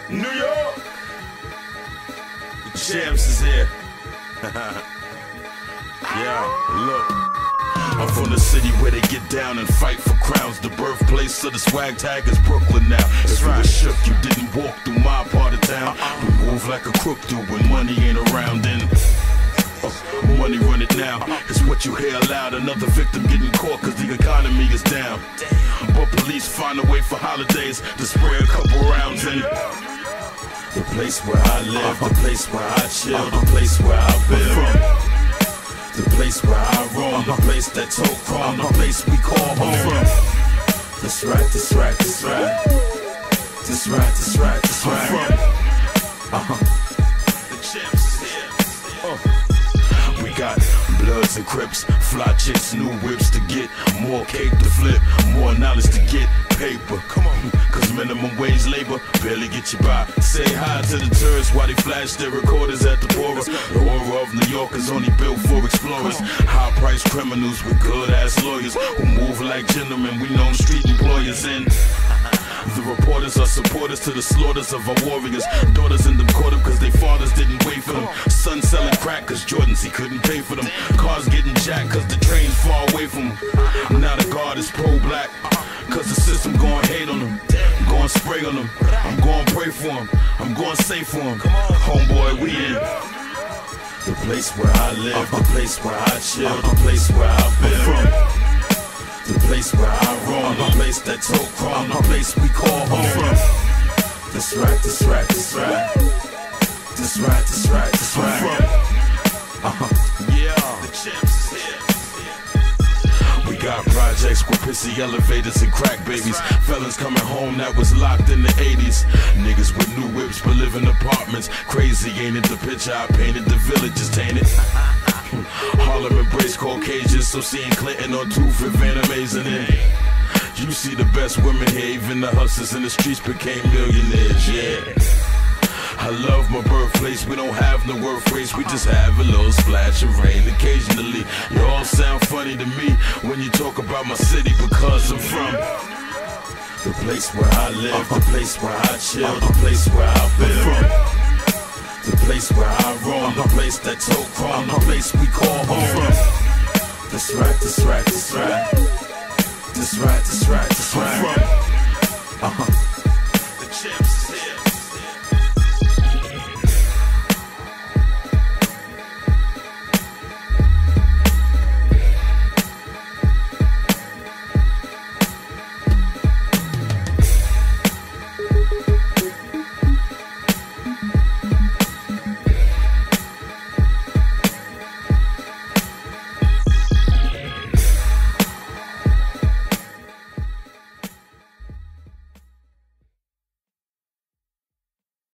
New York, the champs is here. Yeah, look, I'm from the city where they get down and fight for crowns. The birthplace of the swag tag is Brooklyn now. If you were shook, you didn't walk through my part of town. We move like a crook do when money ain't around. And money run it now. It's what you hear loud. Another victim getting caught cause the economy is down. But police find a way for holidays to spray a couple rounds in. The place where I live, the place where I chill, the place where I build. The place where I roam, the place that told chrome, the place we call home. That's right, that's right, that's right. That's right, that's right, that's right. The champs is here. We got Bloods and Crips, fly chicks, new whips to get, more cake to flip, more knowledge to get paper. Come on, cause minimum wage labor barely get you by. Say hi to the tourists while they flash their recorders at the Bora. The aura of New York is only built for explorers. High-priced criminals with good-ass lawyers who move like gentlemen. We know street employers and the reporters are supporters to the slaughters of our warriors. Daughters in them caught up cause their fathers didn't wait for them. Sons selling crack cause Jordans he couldn't pay for them. Cars getting jacked cause the train's far away from them. Now the guard is pro-black cause the system gon' hate on them. I'm gon' spray on them. I'm gon' pray for them. I'm gon' say for them. Homeboy, we in the place where I live, the place where I chill, the place where I build. The place where I roam, the place that told chrome, the place we call home. That's right, that's right, that's right. That's right, that's right, that's right. Yeah, the champs is here. We got projects with pissy elevators and crack babies. Felons coming home that was locked in the 80s. Niggas with new whips but live in apartments. Crazy, ain't it the picture I painted? The village is tainted. Harlem embraced Caucasians, so seeing Clinton on 2/5 ain't amazing. And you see the best women here, even the hustlers in the streets became millionaires, yeah. I love my birthplace, we don't have no worth race, we just have a little splash of rain occasionally. You all sound funny to me when you talk about my city because I'm from the place where I live, the place where I chill, the place where I build. The place where I roam, the place that told chrome, the place we call home. That's right, that's right, that's right. That's right, that's right, that's right.